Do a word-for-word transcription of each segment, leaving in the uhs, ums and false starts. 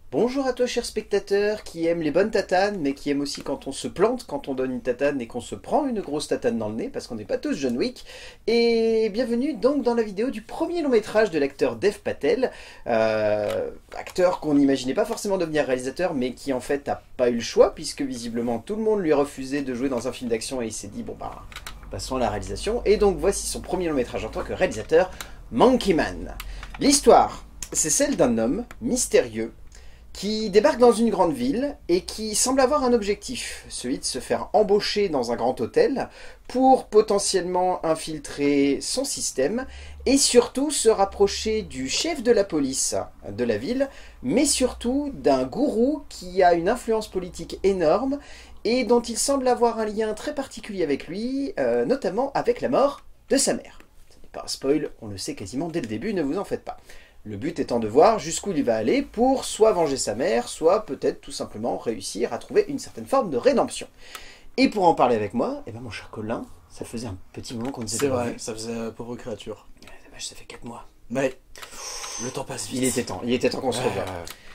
Bonjour à toi cher spectateur qui aime les bonnes tatanes mais qui aime aussi quand on se plante, quand on donne une tatane et qu'on se prend une grosse tatane dans le nez parce qu'on n'est pas tous John Wick. Et bienvenue donc dans la vidéo du premier long métrage de l'acteur Dev Patel, euh, acteur qu'on n'imaginait pas forcément devenir réalisateur mais qui en fait n'a pas eu le choix puisque visiblement tout le monde lui a refusé de jouer dans un film d'action et il s'est dit bon bah passons à la réalisation. Et donc voici son premier long métrage en tant que réalisateur, Monkey Man. L'histoire, c'est celle d'un homme mystérieux qui débarque dans une grande ville et qui semble avoir un objectif, celui de se faire embaucher dans un grand hôtel pour potentiellement infiltrer son système et surtout se rapprocher du chef de la police de la ville, mais surtout d'un gourou qui a une influence politique énorme et dont il semble avoir un lien très particulier avec lui, euh, notamment avec la mort de sa mère. Ce n'est pas un spoil, on le sait quasiment dès le début, ne vous en faites pas. Le but étant de voir jusqu'où il va aller pour soit venger sa mère, soit peut-être tout simplement réussir à trouver une certaine forme de rédemption. Et pour en parler avec moi, eh ben mon cher Colin, ça faisait un petit moment qu'on ne s'était C'est pas vrai, vu. ça faisait euh, pauvre créature. Ça fait quatre mois. Mais le temps passe vite. Il était temps, il était temps qu'on se Ouais. revoie.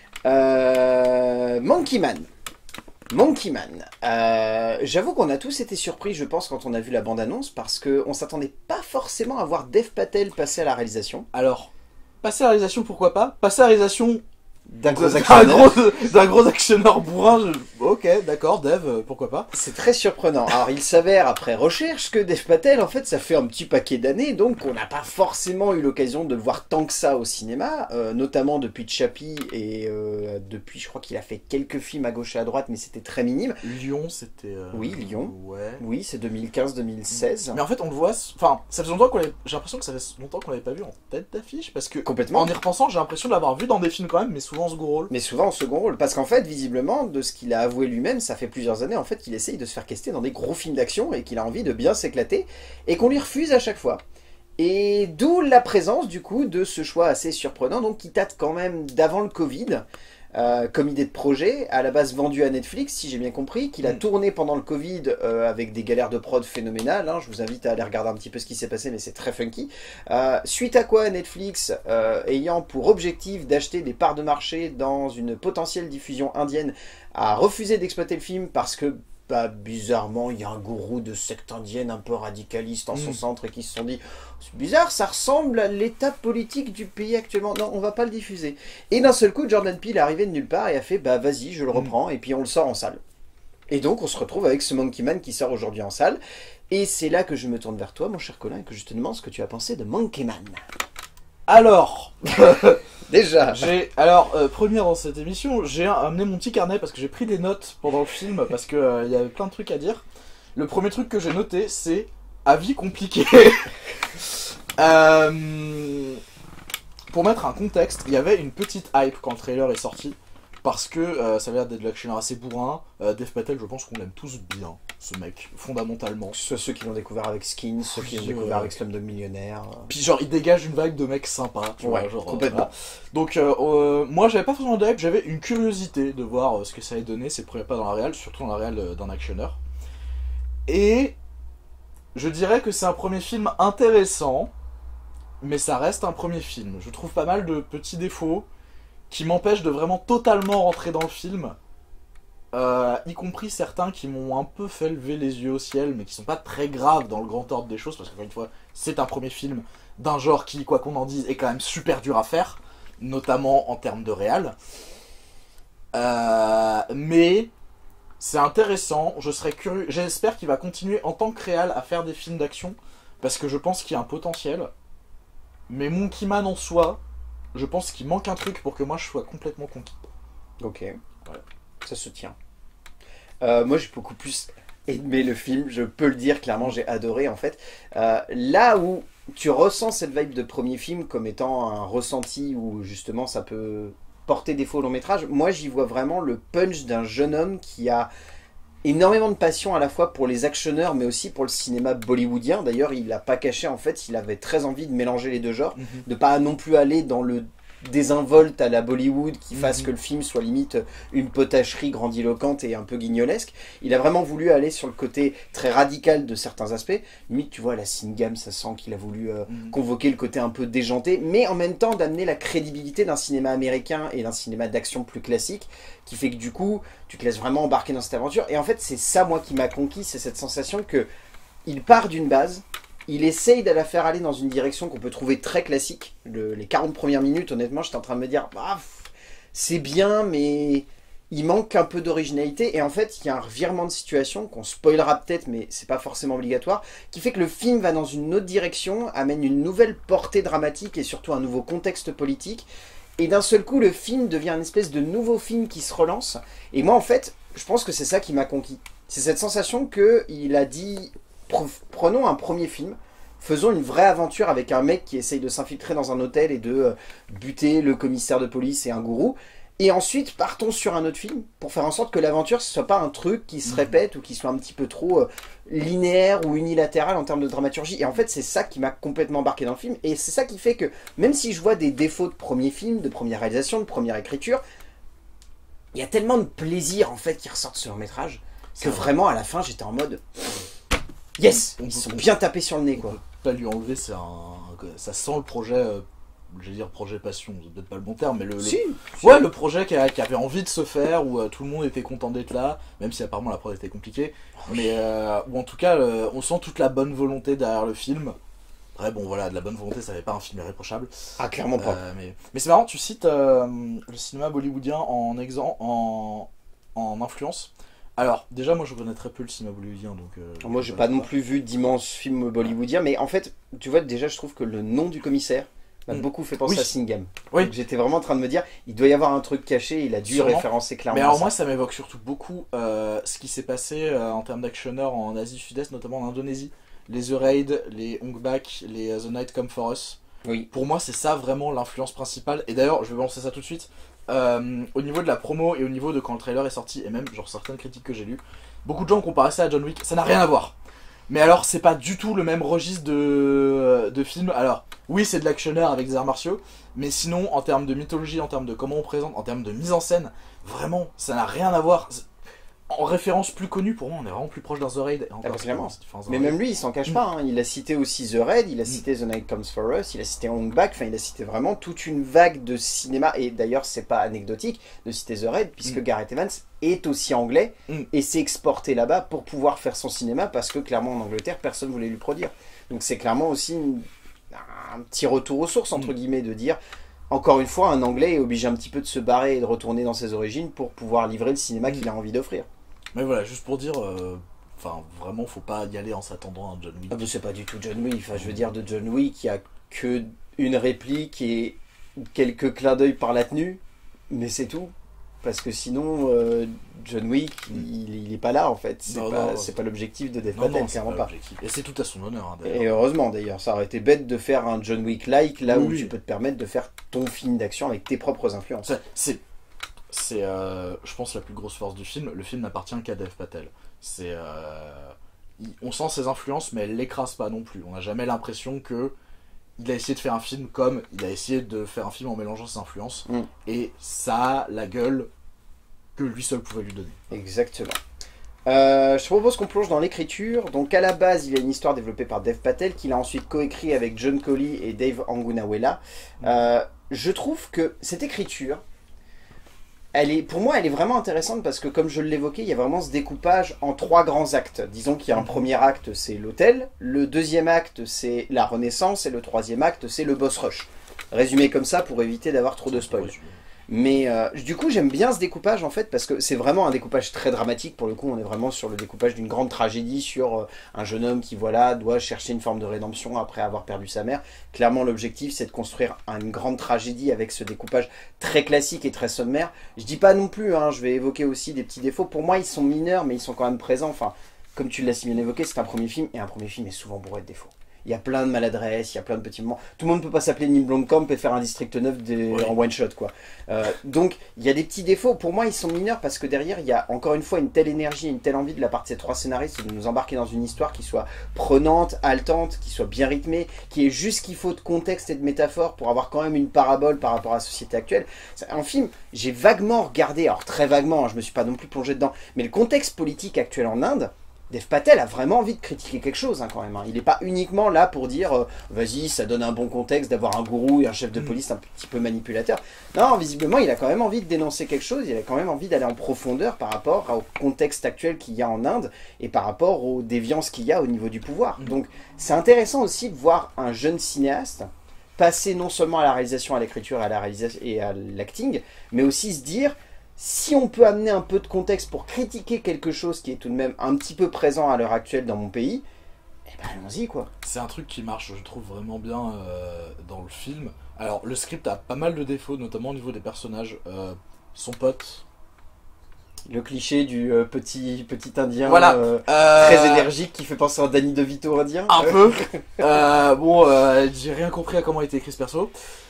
Euh, Monkey Man. Monkey Man. Euh, J'avoue qu'on a tous été surpris, je pense, quand on a vu la bande-annonce, parce qu'on s'attendait pas forcément à voir Dev Patel passer à la réalisation. Alors, passer à la réalisation, pourquoi pas. Passer à la réalisation D'un gros d'un actionneur. gros, d'un gros actionneur bourrin, je- ok, d'accord, Dev, euh, pourquoi pas. C'est très surprenant. Alors il s'avère après recherche que Dev Patel, en fait, ça fait un petit paquet d'années, donc on n'a pas forcément eu l'occasion de le voir tant que ça au cinéma, euh, notamment depuis Chappie et euh, depuis, je crois qu'il a fait quelques films à gauche et à droite, mais c'était très minime. Lyon, c'était... euh, Oui, Lyon. Ouais. Oui, c'est deux mille quinze deux mille seize. Mais en fait, on le voit... Enfin, ça fait longtemps qu'on l'avait... J'ai l'impression que ça fait longtemps qu'on l'avait pas vu en tête d'affiche, parce que... Complètement. En y repensant, j'ai l'impression de l'avoir vu dans des films quand même, mais souvent en second rôle. Mais souvent en second rôle, parce qu'en fait, visiblement, de ce qu'il a avoué lui-même, ça fait plusieurs années en fait qu'il essaye de se faire caster dans des gros films d'action et qu'il a envie de bien s'éclater et qu'on lui refuse à chaque fois. Et d'où la présence du coup de ce choix assez surprenant, donc qui date quand même d'avant le Covid, euh, comme idée de projet, à la base vendu à Netflix, si j'ai bien compris, qu'il a Mm. tourné pendant le Covid euh, avec des galères de prod phénoménales. Hein. Je vous invite à aller regarder un petit peu ce qui s'est passé, mais c'est très funky. Euh, suite à quoi Netflix, euh, ayant pour objectif d'acheter des parts de marché dans une potentielle diffusion indienne, a refusé d'exploiter le film parce que bah, bizarrement, il y a un gourou de secte indienne un peu radicaliste en son Mm. centre et qui se sont dit c'est bizarre, ça ressemble à l'état politique du pays actuellement. Non, on va pas le diffuser. Et d'un seul coup, Jordan Peele est arrivé de nulle part et a fait bah vas-y, je le Mm. reprends et puis on le sort en salle. Et donc on se retrouve avec ce Monkey Man qui sort aujourd'hui en salle. Et c'est là que je me tourne vers toi, mon cher Colin, et que je te demande ce que tu as pensé de Monkey Man. Alors, Déjà, j'ai alors euh, première dans cette émission, j'ai amené mon petit carnet parce que j'ai pris des notes pendant le film parce que euh, il y avait plein de trucs à dire. Le premier truc que j'ai noté, c'est avis compliqué. Euh, pour mettre un contexte, il y avait une petite hype quand le trailer est sorti parce que euh, ça avait l'air d'être de l'action assez bourrin. Euh, Dev Patel, je pense qu'on l'aime tous bien, ce mec, fondamentalement. que ce soit ceux qui l'ont découvert avec Skins, ceux qui l'ont Oui, découvert euh, avec Slumdog Millionnaire. Puis genre, il dégage une vibe de mec sympa, tu Ouais, vois, genre, complètement. euh, voilà. Donc euh, euh, moi j'avais pas forcément de hype, j'avais une curiosité de voir euh, ce que ça allait donner, ses premiers pas dans la réal, surtout dans la réal euh, d'un actionneur. Et je dirais que c'est un premier film intéressant, mais ça reste un premier film. Je trouve pas mal de petits défauts qui m'empêchent de vraiment totalement rentrer dans le film. Euh, y compris certains qui m'ont un peu fait lever les yeux au ciel, mais qui sont pas très graves dans le grand ordre des choses, parce qu'encore une fois, c'est un premier film d'un genre qui, quoi qu'on en dise, est quand même super dur à faire, notamment en termes de réal. Euh, mais c'est intéressant, je serais curieux, j'espère qu'il va continuer en tant que réal à faire des films d'action, parce que je pense qu'il y a un potentiel. Mais Monkey Man en soi, je pense qu'il manque un truc pour que moi je sois complètement conquis. Ok, Voilà. ça se tient. Euh, moi j'ai beaucoup plus aimé le film, je peux le dire clairement, j'ai adoré en fait. Euh, là où tu ressens cette vibe de premier film comme étant un ressenti où justement ça peut porter défaut au long métrage, moi j'y vois vraiment le punch d'un jeune homme qui a énormément de passion à la fois pour les actionneurs mais aussi pour le cinéma bollywoodien. D'ailleurs il l'a pas caché en fait, il avait très envie de mélanger les deux genres, Mhm. de pas non plus aller dans le désinvolte à la Bollywood qui fasse Mhm. que le film soit limite une potacherie grandiloquente et un peu guignolesque. Il a vraiment voulu aller sur le côté très radical de certains aspects. Limite, tu vois, la Singam, ça sent qu'il a voulu euh, Mhm. convoquer le côté un peu déjanté, mais en même temps d'amener la crédibilité d'un cinéma américain et d'un cinéma d'action plus classique, qui fait que du coup, tu te laisses vraiment embarquer dans cette aventure. Et en fait, c'est ça, moi, qui m'a conquis, c'est cette sensation que il part d'une base, il essaye de la faire aller dans une direction qu'on peut trouver très classique. Le- les quarante premières minutes, honnêtement, j'étais en train de me dire, bah, pff, c'est bien, mais il manque un peu d'originalité. Et en fait, il y a un revirement de situation qu'on spoilera peut-être, mais c'est pas forcément obligatoire, qui fait que le film va dans une autre direction, amène une nouvelle portée dramatique et surtout un nouveau contexte politique. Et d'un seul coup, le film devient une espèce de nouveau film qui se relance. Et moi, en fait, je pense que c'est ça qui m'a conquis. C'est cette sensation qu'il a dit... Prenons un premier film, faisons une vraie aventure avec un mec qui essaye de s'infiltrer dans un hôtel et de euh, buter le commissaire de police et un gourou. Et ensuite, partons sur un autre film pour faire en sorte que l'aventure, ce soit pas un truc qui se répète ou qui soit un petit peu trop euh, linéaire ou unilatéral en termes de dramaturgie. Et en fait, c'est ça qui m'a complètement embarqué dans le film. Et c'est ça qui fait que, même si je vois des défauts de premier film, de première réalisation, de première écriture, il y a tellement de plaisir en fait qui ressort de ce long métrage que vraiment à la fin, j'étais en mode... Yes, On ils peut- sont on- bien tapés sur le nez, On quoi. peut pas lui enlever, c'est un... ça sent le projet, euh, je vais dire projet passion, c'est peut-être pas le bon terme, mais le, le- Si, si. ouais, le projet qui, a- qui avait envie de se faire, où euh, tout le monde était content d'être là, même si apparemment la prod était compliquée, mais euh, ou en tout cas, euh, on sent toute la bonne volonté derrière le film. Après, bon, voilà, de la bonne volonté, ça fait pas un film irréprochable. Ah, clairement pas. Euh, mais mais c'est marrant, tu cites euh, le cinéma bollywoodien en, exemple, en, en influence. Alors, déjà, moi je connais très peu le cinéma bollywoodien, donc... euh, Moi, je j'ai sais pas non plus vu d'immenses films bollywoodiens, mais en fait, tu vois, déjà, je trouve que le nom du commissaire m'a Mm. beaucoup fait penser Oui. à Singham. Oui. Donc, j'étais vraiment en train de me dire, il doit y avoir un truc caché, il a dû Sûrement. référencer clairement Mais alors à ça. moi ça m'évoque surtout beaucoup euh, ce qui s'est passé euh, en termes d'actionneurs en Asie du Sud-Est, notamment en Indonésie. Les The Raid, les Hong Bak, les uh, The Night Come For Us. Oui. Pour moi c'est ça vraiment l'influence principale. Et d'ailleurs je vais lancer ça tout de suite. Euh, au niveau de la promo et au niveau de quand le trailer est sorti, et même genre certaines critiques que j'ai lues, beaucoup de gens ont comparé ça à John Wick, ça n'a rien à voir. Mais alors c'est pas du tout le même registre de, de film. Alors oui c'est de l'actionneur avec des arts martiaux, mais sinon en termes de mythologie, en termes de comment on présente, en termes de mise en scène, vraiment ça n'a rien à voir. En référence plus connue, pour moi on est vraiment plus proche d'un The Raid. Et encore, Ah bah, c'est clairement. pas- c'est- enfin, The Mais Raid. même lui, il s'en cache Mm. pas. Hein. Il a cité aussi The Raid, il a Mm. cité The Night Comes For Us, il a cité Hong Bak, enfin, il a cité vraiment toute une vague de cinéma. Et d'ailleurs, c'est pas anecdotique de citer The Raid, puisque Mm. Gareth Evans est aussi anglais Mm. et s'est exporté là-bas pour pouvoir faire son cinéma, parce que clairement en Angleterre, personne voulait lui produire. Donc c'est clairement aussi une- un petit retour aux sources, entre Mm. guillemets, de dire. Encore une fois, un Anglais est obligé un petit peu de se barrer et de retourner dans ses origines pour pouvoir livrer le cinéma Mm. qu'il a envie d'offrir. Mais voilà, juste pour dire, euh, enfin vraiment faut pas y aller en s'attendant à un John Wick. Ah bah, c'est pas du tout John Wick. Enfin, je veux dire, de John Wick, il y a que une réplique et quelques clins d'œil par la tenue, mais c'est tout. Parce que sinon, euh, John Wick, il, il est pas là en fait. C'est Non, pas, non, c'est pas l'objectif de Dev Non, Patel, non, c'est clairement pas pas. l'objectif. Et c'est tout à son honneur, hein, Et d'ailleurs. heureusement d'ailleurs, ça aurait été bête de faire un John Wick-like là Oui, où oui. tu peux te permettre de faire ton film d'action avec tes propres influences. C'est, c'est, c'est, euh, je pense, la plus grosse force du film. Le film n'appartient qu'à Dev Patel. C'est, euh, il- on sent ses influences, mais elle l'écrase pas non plus. On n'a jamais l'impression que il a essayé de faire un film comme il a essayé de faire un film en mélangeant ses influences. Mm. Et ça a la gueule que lui seul pouvait lui donner. Exactement. Euh, je te propose qu'on plonge dans l'écriture. Donc à la base, il y a une histoire développée par Dev Patel qu'il a ensuite coécrit avec John Coley et Dave Angunawela. Euh, je trouve que cette écriture, elle est, pour moi, elle est vraiment intéressante parce que, comme je l'évoquais, il y a vraiment ce découpage en trois grands actes. Disons qu'il y a un Mhm. premier acte, c'est l'hôtel. Le deuxième acte, c'est la Renaissance. Et le troisième acte, c'est le boss rush. Résumé comme ça pour éviter d'avoir trop de spoil. Mais euh, du coup, j'aime bien ce découpage en fait parce que c'est vraiment un découpage très dramatique. Pour le coup, on est vraiment sur le découpage d'une grande tragédie sur euh, un jeune homme qui voilà doit chercher une forme de rédemption après avoir perdu sa mère. Clairement, l'objectif c'est de construire une grande tragédie avec ce découpage très classique et très sommaire. Je dis pas non plus, hein, je vais évoquer aussi des petits défauts. Pour moi, ils sont mineurs, mais ils sont quand même présents. Enfin, comme tu l'as si bien évoqué, c'est un premier film et un premier film est souvent bourré de défauts. il y a plein de maladresses, il y a plein de petits moments. Tout le monde ne peut pas s'appeler Neil Blomkamp et faire un District neuf des... ouais. en one shot, quoi. Euh, donc, il y a des petits défauts. Pour moi, ils sont mineurs parce que derrière, il y a encore une fois une telle énergie, une telle envie de la part de ces trois scénaristes de nous embarquer dans une histoire qui soit prenante, haletante, qui soit bien rythmée, qui ait juste ce qu'il faut de contexte et de métaphore pour avoir quand même une parabole par rapport à la société actuelle. En film, j'ai vaguement regardé, alors très vaguement, hein, je me suis pas non plus plongé dedans, mais le contexte politique actuel en Inde, Dev Patel a vraiment envie de critiquer quelque chose, hein, quand même. Hein. Il n'est pas uniquement là pour dire euh, vas-y, ça donne un bon contexte d'avoir un gourou et un chef de police un petit peu manipulateur. Non, visiblement, il a quand même envie de dénoncer quelque chose, il a quand même envie d'aller en profondeur par rapport au contexte actuel qu'il y a en Inde et par rapport aux déviances qu'il y a au niveau du pouvoir. Donc, c'est intéressant aussi de voir un jeune cinéaste passer non seulement à la réalisation, à l'écriture et à la réalisation et à l'acting, mais aussi se dire... Si on peut amener un peu de contexte pour critiquer quelque chose qui est tout de même un petit peu présent à l'heure actuelle dans mon pays, eh ben allons-y quoi. C'est un truc qui marche, je trouve, vraiment bien euh, dans le film. Alors, le script a pas mal de défauts, notamment au niveau des personnages. Euh, son pote... Le cliché du euh, petit, petit indien voilà. euh, euh... très énergique qui fait penser à Danny DeVito indien. Un peu. euh, bon, euh, j'ai rien compris à comment a été écrit ce perso.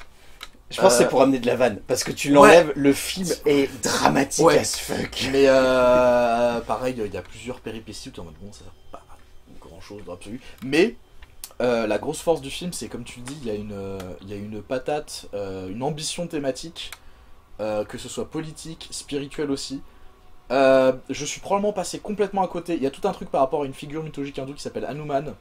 Je pense euh... que c'est pour amener de la vanne, parce que tu l'enlèves, ouais. Le film est dramatique ouais. as fuck. Mais euh, pareil, il y a plusieurs péripéties où tu es en mode bon, ça sert pas grand chose dans l'absolu. Mais euh, la grosse force du film, c'est comme tu le dis, il y a une, il y a une patate, euh, une ambition thématique, euh, que ce soit politique, spirituelle aussi. Euh, je suis probablement passé complètement à côté. Il y a tout un truc par rapport à une figure mythologique hindoue qui s'appelle Hanuman,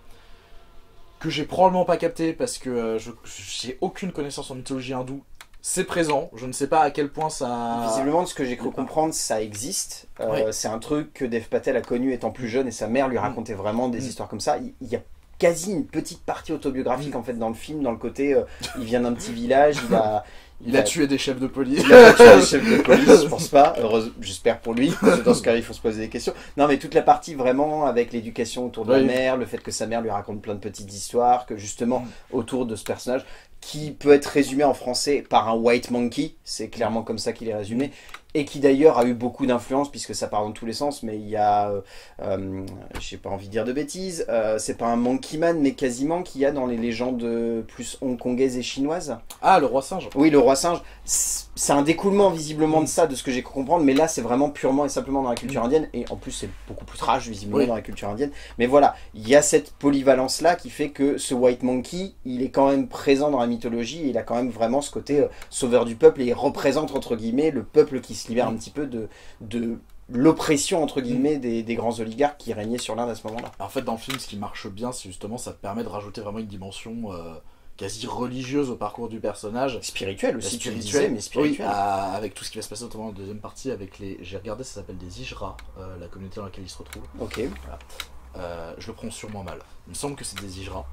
que j'ai probablement pas capté parce que euh, je j'ai aucune connaissance en mythologie hindoue. C'est présent, je ne sais pas à quel point ça... Visiblement, de ce que j'ai cru comprendre, ça existe. Euh, oui. C'est un truc que Dev Patel a connu étant plus jeune et sa mère lui racontait vraiment des mmh. histoires comme ça. Il, il y a quasi une petite partie autobiographique mmh. en fait dans le film, dans le côté, euh, il vient d'un petit village, il a... Il, il a, a tué des chefs de police. Il a pas tué des chefs de police, je pense pas. Heureuse, j'espère pour lui. Parce que dans ce cas, il faut se poser des questions. Non, mais toute la partie vraiment avec l'éducation autour de oui. la mère, le fait que sa mère lui raconte plein de petites histoires, que justement mmh. autour de ce personnage, qui peut être résumé en français par un white monkey, c'est clairement comme ça qu'il est résumé, et qui d'ailleurs a eu beaucoup d'influence, puisque ça part dans tous les sens, mais il y a, euh, euh, j'ai pas envie de dire de bêtises, euh, c'est pas un monkey man, mais quasiment qu'il y a dans les légendes plus hongkongaises et chinoises. Ah, le roi singe. Oui, le roi singe. C'est un découlement visiblement de ça, de ce que j'ai cru comprendre, mais là c'est vraiment purement et simplement dans la culture indienne, et en plus c'est beaucoup plus trash visiblement oui. dans la culture indienne. Mais voilà, il y a cette polyvalence là qui fait que ce white monkey, il est quand même présent dans la mythologie, et il a quand même vraiment ce côté euh, sauveur du peuple, et il représente entre guillemets le peuple qui se libère un petit peu de, de l'oppression entre guillemets des, des grands oligarques qui régnaient sur l'Inde à ce moment-là. En fait, dans le film, ce qui marche bien, c'est justement ça te permet de rajouter vraiment une dimension euh, quasi religieuse au parcours du personnage. Spirituelle aussi, spirituelle, disais, mais spirituelle. Oui, à, avec tout ce qui va se passer notamment dans la deuxième partie avec les... J'ai regardé, ça s'appelle des Ijra, euh, la communauté dans laquelle ils se retrouvent. Ok. Voilà. Euh, je le prends sûrement mal. Il me semble que c'est des Ijra.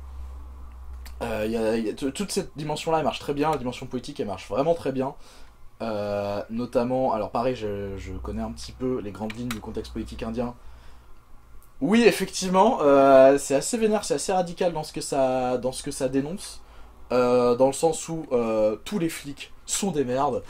Euh, y a, y a, toute cette dimension-là, elle marche très bien. La dimension poétique, elle marche vraiment très bien. Euh, notamment, alors pareil, je, je connais un petit peu les grandes lignes du contexte politique indien. Oui, effectivement, euh, c'est assez vénère, c'est assez radical dans ce que ça, dans ce que ça dénonce, euh, dans le sens où euh, tous les flics sont des merdes,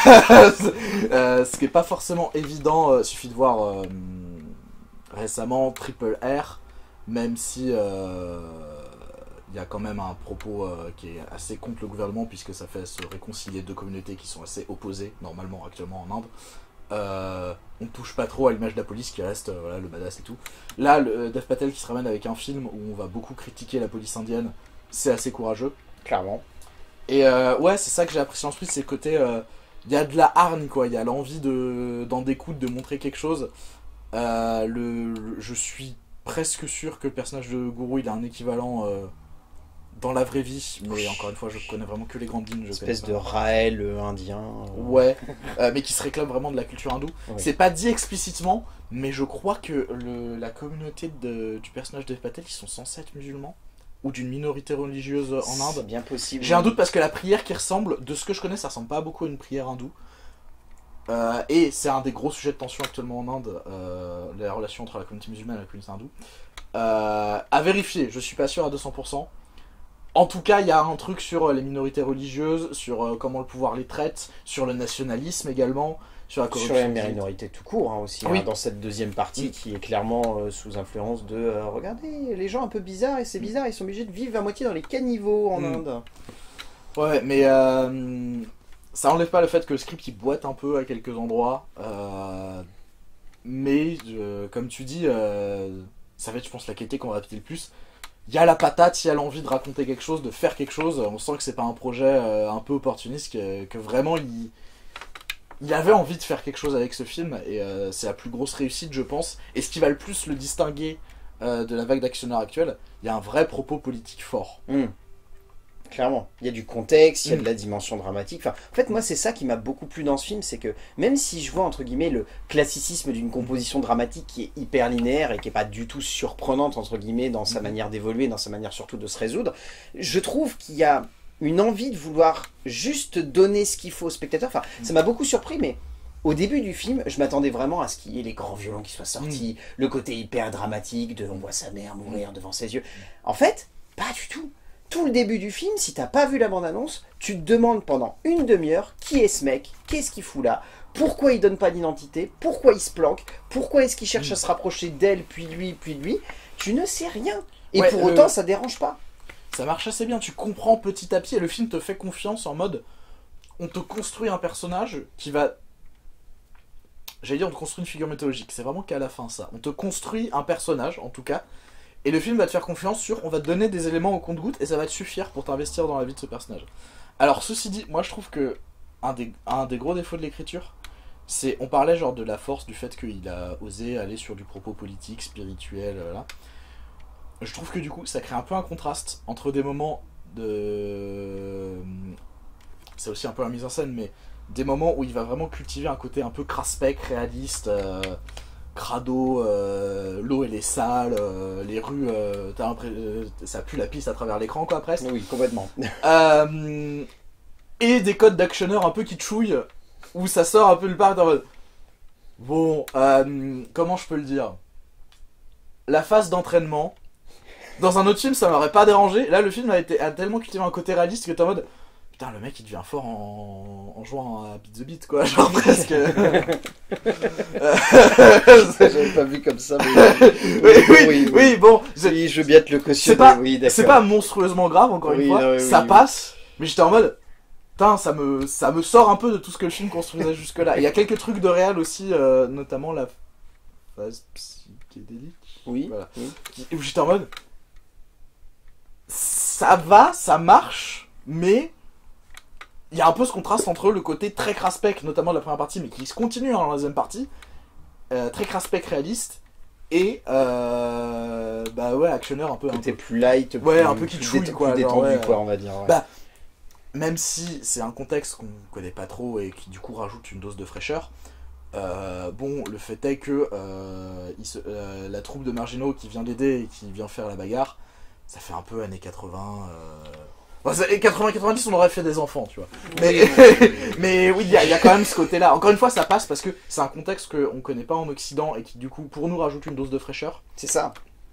euh, ce qui n'est pas forcément évident. Euh, suffit de voir euh, récemment Triple R, même si euh, il y a quand même un propos euh, qui est assez contre le gouvernement, puisque ça fait se réconcilier deux communautés qui sont assez opposées, normalement, actuellement en Inde. Euh, on ne touche pas trop à l'image de la police qui reste euh, voilà, le badass et tout. Là, le Dev Patel qui se ramène avec un film où on va beaucoup critiquer la police indienne, c'est assez courageux. Clairement. Et euh, ouais, c'est ça que j'ai apprécié ensuite, c'est le côté... Il euh, y a de la hargne, quoi. Il y a l'envie de, d'en découdre, de montrer quelque chose. Euh, le, le, je suis presque sûr que le personnage de Guru, il a un équivalent... Euh, dans la vraie vie, mais encore une fois, je connais vraiment que les grandes lignes. Une espèce de Raël euh, indien. Euh... Ouais, euh, mais qui se réclame vraiment de la culture hindoue. Ouais. C'est pas dit explicitement, mais je crois que le, la communauté de, du personnage de Patel, ils sont censés être musulmans, ou d'une minorité religieuse en Inde. C'est bien possible. J'ai un doute parce que la prière qui ressemble, de ce que je connais, ça ressemble pas beaucoup à une prière hindoue. Euh, et c'est un des gros sujets de tension actuellement en Inde, euh, la relation entre la communauté musulmane et la communauté hindoue. Euh, à vérifier, je suis pas sûr à deux cents pour cent. En tout cas, il y a un truc sur les minorités religieuses, sur euh, comment le pouvoir les traite, sur le nationalisme également, sur la corruption. Sur les minorités tout court hein, aussi, oui. hein, dans cette deuxième partie mmh. qui est clairement euh, sous influence de euh, regardez, les gens un peu bizarres, et c'est bizarre, ils sont obligés de vivre à moitié dans les caniveaux en mmh. Inde. Ouais, mais euh, ça enlève pas le fait que le script il boite un peu à quelques endroits. Euh, mais, euh, comme tu dis, euh, ça va être, je pense, la qualité qu'on va répéter le plus. Il y a la patate, il y a l'envie de raconter quelque chose, de faire quelque chose. On sent que c'est pas un projet euh, un peu opportuniste, que, que vraiment il, il avait envie de faire quelque chose avec ce film. Et euh, c'est la plus grosse réussite, je pense. Et ce qui va le plus le distinguer euh, de la vague d'actionneurs actuelle, il y a un vrai propos politique fort. Mmh. Clairement, il y a du contexte, il y a mmh. de la dimension dramatique. Enfin, en fait, moi, c'est ça qui m'a beaucoup plu dans ce film, c'est que même si je vois, entre guillemets, le classicisme d'une composition dramatique qui est hyper linéaire et qui n'est pas du tout surprenante, entre guillemets, dans sa mmh. manière d'évoluer, dans sa manière surtout de se résoudre, je trouve qu'il y a une envie de vouloir juste donner ce qu'il faut au spectateur. Enfin, mmh. ça m'a beaucoup surpris, mais au début du film, je m'attendais vraiment à ce qu'il y ait les grands violons qui soient sortis, mmh. le côté hyper dramatique de on voit sa mère mourir devant ses yeux. En fait, pas du tout. Tout le début du film, si t'as pas vu la bande-annonce, tu te demandes pendant une demi-heure qui est ce mec, qu'est-ce qu'il fout là, pourquoi il donne pas d'identité, pourquoi il se planque, pourquoi est-ce qu'il cherche mmh. à se rapprocher d'elle, puis lui, puis lui. Tu ne sais rien. Et ouais, pour autant, euh, ça dérange pas. Ça marche assez bien, tu comprends petit à petit, et le film te fait confiance en mode, on te construit un personnage qui va... J'allais dire, on te construit une figure mythologique, c'est vraiment qu'à la fin ça. On te construit un personnage, en tout cas, et le film va te faire confiance sur, on va te donner des éléments au compte-gouttes et ça va te suffire pour t'investir dans la vie de ce personnage. Alors ceci dit, moi je trouve que un des, un des gros défauts de l'écriture, c'est, on parlait genre de la force du fait qu'il a osé aller sur du propos politique, spirituel, là. Je trouve que du coup ça crée un peu un contraste entre des moments de... C'est aussi un peu la mise en scène, mais des moments où il va vraiment cultiver un côté un peu craspec, réaliste... Euh... crado, euh, l'eau elle est sale, euh, les rues, euh, euh, ça pue la piste à travers l'écran quoi presque. Oui, complètement. euh, et des codes d'actionneurs un peu qui chouillent, où ça sort un peu le part en mode... Bon, euh, comment je peux le dire? La phase d'entraînement, dans un autre film ça m'aurait pas dérangé, là le film a, été, a tellement cultivé un côté réaliste que t'es en mode... Putain, le mec il devient fort en, en jouant à Beat the Beat quoi, genre presque. J'avais pas vu comme ça, mais. oui, oui, oui, oui, oui, bon. Oui, je veux bien te le cautionner. C'est pas, oui, c'est pas monstrueusement grave, encore oui, une fois, non, oui, ça oui, passe, oui. Mais j'étais en mode. Putain, ça me, ça me sort un peu de tout ce que le film construisait jusque-là. Il y a quelques trucs de réel aussi, euh, notamment la phase psychédélique. Oui. Voilà. oui. Où j'étais en mode. Ça va, ça marche, mais. Il y a un peu ce contraste entre le côté très craspec, notamment de la première partie, mais qui se continue dans la deuxième partie, euh, très craspec réaliste, et euh, bah ouais, actionneur un peu... Côté un peu plus light, ouais, plus, un peu qui chouille, plus quoi, détendu, genre, ouais. quoi, on va dire. Ouais. Bah, même si c'est un contexte qu'on connaît pas trop et qui du coup rajoute une dose de fraîcheur, euh, bon, le fait est que euh, il se, euh, la troupe de marginaux qui vient l'aider et qui vient faire la bagarre, ça fait un peu années quatre-vingts... Euh... quatre-vingts quatre-vingt-dix on aurait fait des enfants tu vois mais, oui. mais oui il y, y a quand même ce côté là, encore une fois ça passe parce que c'est un contexte qu'on connaît pas en Occident et qui du coup pour nous rajoute une dose de fraîcheur, c'est ça,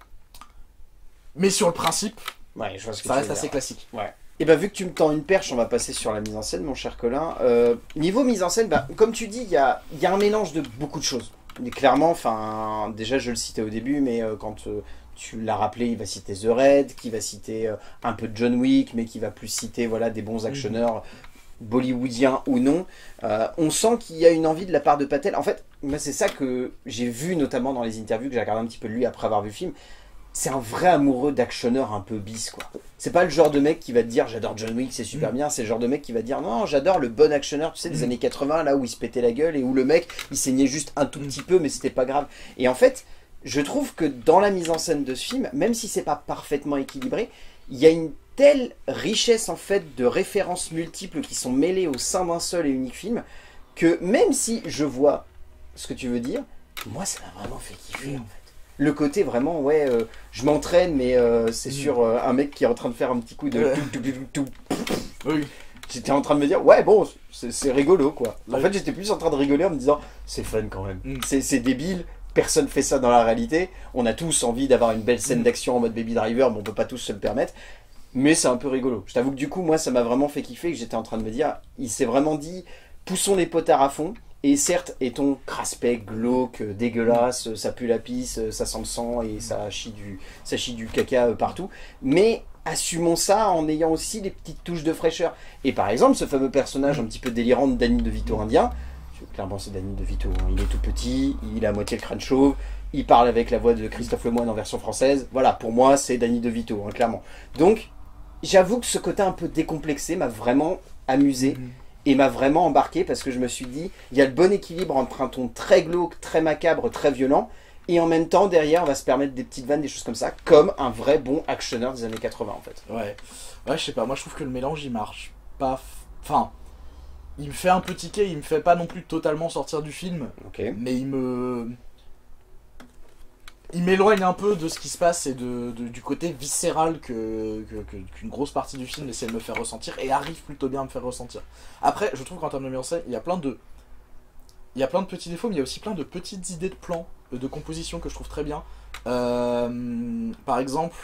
mais sur le principe ouais, je vois ce que ça tu reste veux assez dire. classique. Ouais. Et bah vu que tu me tends une perche, on va passer sur la mise en scène mon cher Colin. Euh, niveau mise en scène, bah, comme tu dis il y a, y a un mélange de beaucoup de choses, mais clairement, enfin déjà je le citais au début, mais euh, quand euh, tu l'as rappelé, il va citer The Raid, qui va citer euh, un peu de John Wick, mais qui va plus citer voilà, des bons actionneurs bollywoodiens ou non. Euh, on sent qu'il y a une envie de la part de Patel. En fait, moi c'est ça que j'ai vu notamment dans les interviews, que j'ai regardé un petit peu de lui après avoir vu le film. C'est un vrai amoureux d'actionneur un peu bis, quoi. C'est pas le genre de mec qui va te dire j'adore John Wick, c'est super mmh. bien. C'est le genre de mec qui va te dire non, j'adore le bon actionneur, tu sais, des mmh. années quatre-vingts, là où il se pétait la gueule et où le mec il saignait juste un tout petit peu, mais c'était pas grave. Et en fait, je trouve que dans la mise en scène de ce film, même si c'est pas parfaitement équilibré, il y a une telle richesse en fait de références multiples qui sont mêlées au sein d'un seul et unique film, que même si je vois ce que tu veux dire, moi ça m'a vraiment fait kiffer en fait. Le côté vraiment, ouais, euh, je m'entraîne, mais euh, c'est sur euh, un mec qui est en train de faire un petit coup de... Ouais. tout, tout, tout, tout. Oui. J'étais en train de me dire, ouais, bon, c'est rigolo, quoi. En fait, j'étais plus en train de rigoler en me disant, c'est fun quand même. Mm. C'est débile, personne fait ça dans la réalité. On a tous envie d'avoir une belle scène mm. d'action en mode Baby Driver, mais on peut pas tous se le permettre. mais c'est un peu rigolo. Je t'avoue que du coup, moi, ça m'a vraiment fait kiffer, que j'étais en train de me dire, il s'est vraiment dit, poussons les potards à fond. Et certes, est-on craspec, glauque, dégueulasse, ça pue la pisse, ça sent le sang et ça chie du, ça chie du caca partout. Mais assumons ça en ayant aussi des petites touches de fraîcheur. Et par exemple, ce fameux personnage un petit peu délirant de Danny DeVito indien, clairement c'est Danny DeVito, hein. Il est tout petit, il a à moitié le crâne chauve, il parle avec la voix de Christophe Lemoine en version française. Voilà, pour moi c'est Danny DeVito, hein, clairement. Donc, j'avoue que ce côté un peu décomplexé m'a vraiment amusé. Mmh. Et m'a vraiment embarqué parce que je me suis dit, il y a le bon équilibre entre un ton très glauque, très macabre, très violent, et en même temps, derrière, on va se permettre des petites vannes, des choses comme ça, comme un vrai bon actionneur des années quatre-vingts, en fait. Ouais, ouais, je sais pas, moi je trouve que le mélange, il marche pas... Enfin, il me fait un peu tiquer, il me fait pas non plus totalement sortir du film, okay. Mais il me... Il m'éloigne un peu de ce qui se passe et de, de, du côté viscéral que, que, que, qu'une grosse partie du film essaie de me faire ressentir et arrive plutôt bien à me faire ressentir. Après, je trouve qu'en termes de mise en scène, il y a plein de... Il y a plein de petits défauts, mais il y a aussi plein de petites idées de plans, de composition que je trouve très bien. Euh, par exemple,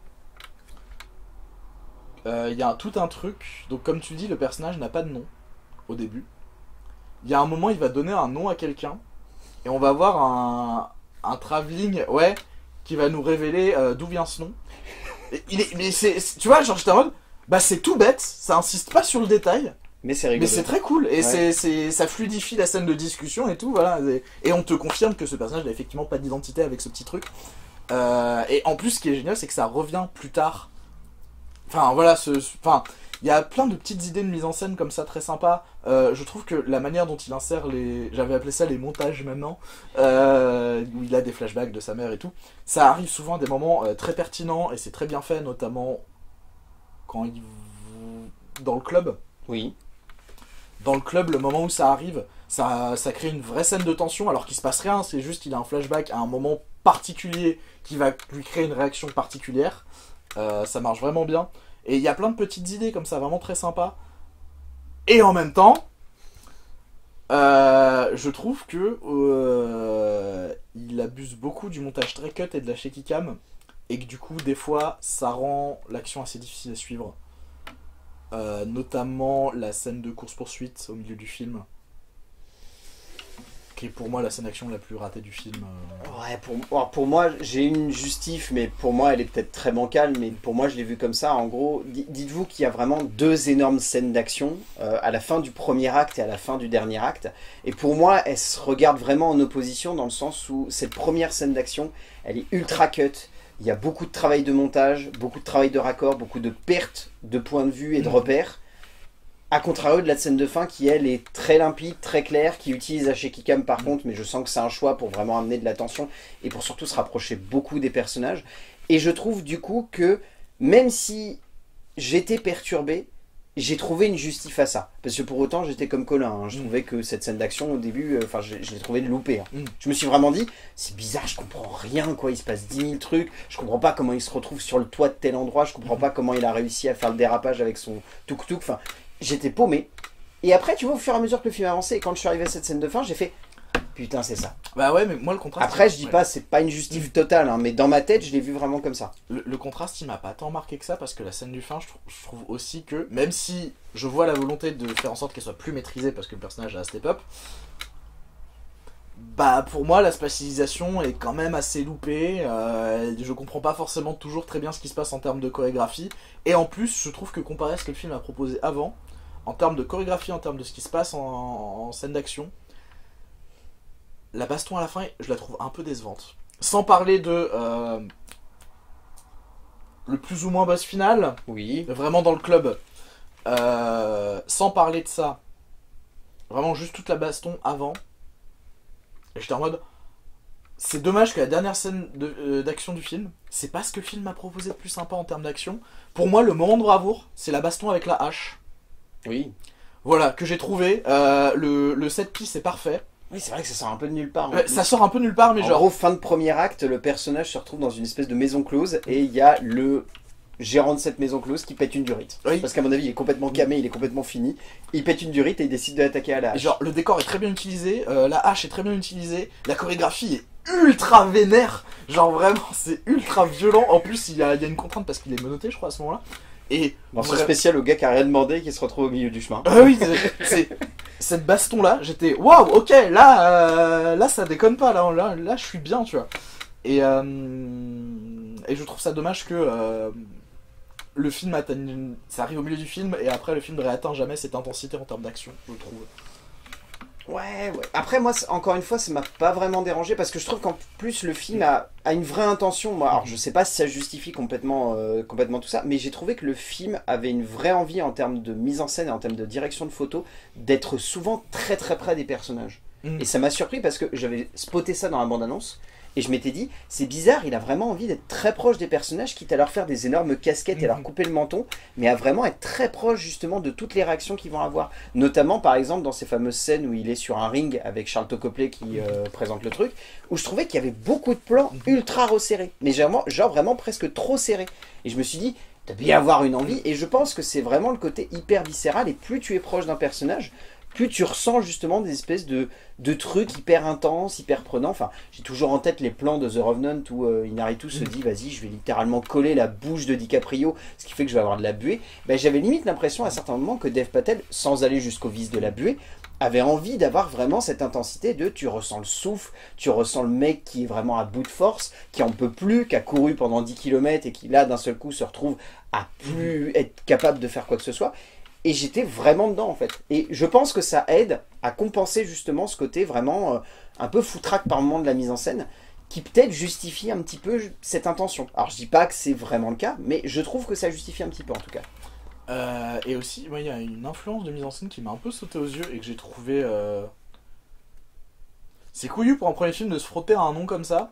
euh, il y a tout un truc, donc comme tu dis, le personnage n'a pas de nom au début. Il y a un moment, il va donner un nom à quelqu'un, et on va avoir un... un travelling, ouais, qui va nous révéler euh, d'où vient ce nom. Et il est, mais c'est, tu vois, genre j'étais en mode, bah c'est tout bête, ça insiste pas sur le détail, mais c'est rigolo. Mais c'est très cool, et ouais. c'est, c'est, ça fluidifie la scène de discussion et tout, voilà. Et, et on te confirme que ce personnage n'a effectivement pas d'identité avec ce petit truc. Euh, et en plus, ce qui est génial, c'est que ça revient plus tard. Enfin, voilà, ce, enfin, il y a plein de petites idées de mise en scène comme ça très sympa. Euh, je trouve que la manière dont il insère les... J'avais appelé ça les montages maintenant. Euh, où il a des flashbacks de sa mère et tout. Ça arrive souvent à des moments euh, très pertinents et c'est très bien fait, notamment quand il... dans le club. Oui. Dans le club, le moment où ça arrive, ça, ça crée une vraie scène de tension alors qu'il se passe rien. C'est juste qu'il a un flashback à un moment particulier qui va lui créer une réaction particulière. Euh, ça marche vraiment bien. Et il y a plein de petites idées comme ça, vraiment très sympas. Et en même temps, euh, je trouve que euh, il abuse beaucoup du montage très cut et de la shaky cam. Et que du coup, des fois, ça rend l'action assez difficile à suivre. Euh, notamment la scène de course-poursuite au milieu du film. Qui est pour moi la scène d'action la plus ratée du film. Euh... Ouais, pour, pour moi, j'ai une justif, mais pour moi, elle est peut-être très bancale, mais pour moi, je l'ai vu comme ça. En gros, dites-vous qu'il y a vraiment deux énormes scènes d'action, euh, à la fin du premier acte et à la fin du dernier acte. Et pour moi, elles se regardent vraiment en opposition, dans le sens où cette première scène d'action, elle est ultra cut. Il y a beaucoup de travail de montage, beaucoup de travail de raccord, beaucoup de pertes de points de vue et de repères. A contrario de la scène de fin qui, elle, est très limpide, très claire, qui utilise la shaky cam par contre, mais je sens que c'est un choix pour vraiment amener de la tension et pour surtout se rapprocher beaucoup des personnages. Et je trouve du coup que, même si j'étais perturbé, j'ai trouvé une justif à ça. Parce que pour autant, j'étais comme Colin, hein. Je mmh. trouvais que cette scène d'action, au début, enfin, euh, je, je l'ai trouvé loupée. Hein. Mmh. Je me suis vraiment dit, c'est bizarre, je comprends rien, quoi. Il se passe dix mille trucs. Je comprends pas comment il se retrouve sur le toit de tel endroit. Je comprends mmh. pas comment il a réussi à faire le dérapage avec son tuk-tuk. Enfin, j'étais paumé. Et après, tu vois, au fur et à mesure que le film avançait, et quand je suis arrivé à cette scène de fin, j'ai fait, putain, c'est ça. Bah ouais, mais moi, le contraste... Après, je dis ouais. pas, c'est pas une justif totale, hein, mais dans ma tête, je l'ai vu vraiment comme ça. Le, le contraste, il m'a pas tant marqué que ça, parce que la scène du fin, je, trou je trouve aussi que, même si je vois la volonté de faire en sorte qu'elle soit plus maîtrisée, parce que le personnage a step up, bah pour moi, la spatialisation est quand même assez loupée. Euh, je comprends pas forcément toujours très bien ce qui se passe en termes de chorégraphie. Et en plus, je trouve que comparé à ce que le film a proposé avant, en termes de chorégraphie, en termes de ce qui se passe en, en scène d'action, la baston à la fin, je la trouve un peu décevante. Sans parler de euh, le plus ou moins boss final, oui. Vraiment dans le club. Euh, sans parler de ça, vraiment juste toute la baston avant. Et j'étais en mode, c'est dommage que la dernière scène d'action euh, du film, c'est pas ce que le film m'a proposé de plus sympa en termes d'action. Pour moi, le moment de bravoure, c'est la baston avec la hache. Oui. Voilà, que j'ai trouvé. Euh, le, le set piece est parfait. Oui, c'est vrai que ça sort un peu de nulle part. Euh, ça sort un peu de nulle part, mais en genre... En gros, fin de premier acte, le personnage se retrouve dans une espèce de maison close et il y a le gérant de cette maison close qui pète une durite. Oui. Parce qu'à mon avis, il est complètement camé, il est complètement fini. Il pète une durite et il décide de l'attaquer à la hache. Et genre, le décor est très bien utilisé, euh, la hache est très bien utilisée, la chorégraphie est ultra vénère. Genre vraiment, c'est ultra violent. En plus, il y a, il y a une contrainte parce qu'il est menotté, je crois, à ce moment-là. Et Mention vra- spéciale au gars qui a rien demandé et qui se retrouve au milieu du chemin. Ah oui, c'est- c'est cette baston là, j'étais waouh, ok, là, euh, là ça déconne pas, là, là, là, je suis bien, tu vois. Et euh, et je trouve ça dommage que euh, le film atteigne, ça arrive au milieu du film et après le film ne réatteint jamais cette intensité en termes d'action, je trouve. Ouais, ouais. Après, moi, c'est- encore une fois, ça m'a pas vraiment dérangé parce que je trouve qu'en plus, le film a, a une vraie intention. Moi, alors, je sais pas si ça justifie complètement, euh, complètement tout ça, mais j'ai trouvé que le film avait une vraie envie en termes de mise en scène et en termes de direction de photo d'être souvent très très près des personnages. Mm. Et ça m'a surpris parce que j'avais spoté ça dans la bande-annonce. Et je m'étais dit, c'est bizarre, il a vraiment envie d'être très proche des personnages, quitte à leur faire des énormes casquettes et leur Mhm. couper le menton, mais à vraiment être très proche justement de toutes les réactions qu'ils vont avoir. Notamment par exemple dans ces fameuses scènes où il est sur un ring avec Charlton Copley qui euh, présente le truc, où je trouvais qu'il y avait beaucoup de plans ultra resserrés, mais genre, genre vraiment presque trop serrés. Et je me suis dit, t'as bien avoir une envie, et je pense que c'est vraiment le côté hyper viscéral, et plus tu es proche d'un personnage, plus tu ressens justement des espèces de, de trucs hyper intenses, hyper prenants. Enfin, j'ai toujours en tête les plans de The Revenant où euh, Inaritu se dit, vas-y, je vais littéralement coller la bouche de DiCaprio, ce qui fait que je vais avoir de la buée. Ben, j'avais limite l'impression à certains moments que Dev Patel, sans aller jusqu'au vice de la buée, avait envie d'avoir vraiment cette intensité de tu ressens le souffle, tu ressens le mec qui est vraiment à bout de force, qui en peut plus, qui a couru pendant dix kilomètres et qui là d'un seul coup se retrouve à plus être capable de faire quoi que ce soit. Et j'étais vraiment dedans en fait. Et je pense que ça aide à compenser justement ce côté vraiment euh, un peu foutraque par moment de la mise en scène, qui peut-être justifie un petit peu cette intention. Alors je dis pas que c'est vraiment le cas, mais je trouve que ça justifie un petit peu en tout cas. Euh, et aussi, il ouais, y a une influence de mise en scène qui m'a un peu sauté aux yeux et que j'ai trouvé... Euh... C'est couillu pour un premier film de se frotter à un nom comme ça.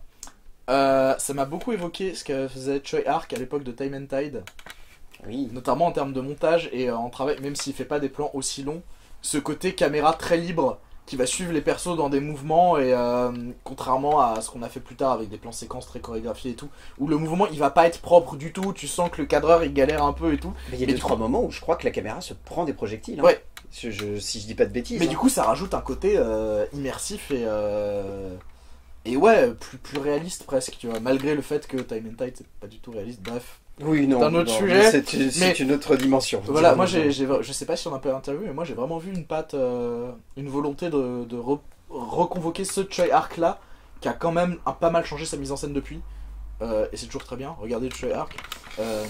Euh, ça m'a beaucoup évoqué ce que faisait Choi Ark à l'époque de Time and Tide. Oui. Notamment en termes de montage et euh, en travail, même s'il fait pas des plans aussi longs, ce côté caméra très libre qui va suivre les persos dans des mouvements et euh, contrairement à ce qu'on a fait plus tard avec des plans séquences très chorégraphiés et tout, où le mouvement il va pas être propre du tout, tu sens que le cadreur il galère un peu et tout. Mais il y a Mais deux du trois coup- moments où je crois que la caméra se prend des projectiles. Hein. Ouais. Je, je- si je dis pas de bêtises. Mais hein. du coup ça rajoute un côté euh, immersif et euh, et ouais plus plus réaliste presque, tu vois, malgré le fait que Time and Tide c'est pas du tout réaliste. Bref. Oui, non. c'est un autre non, sujet, mais C'est c'est mais- une autre dimension. Voilà, Disons, moi disons. j'ai, j'ai, je sais pas si on a pas interviewé, mais moi j'ai vraiment vu une patte, euh, une volonté de, de re- reconvoquer ce Choi Ark là, qui a quand même un, pas mal changé sa mise en scène depuis, euh, et c'est toujours très bien, regardez le Choi Ark. Euh,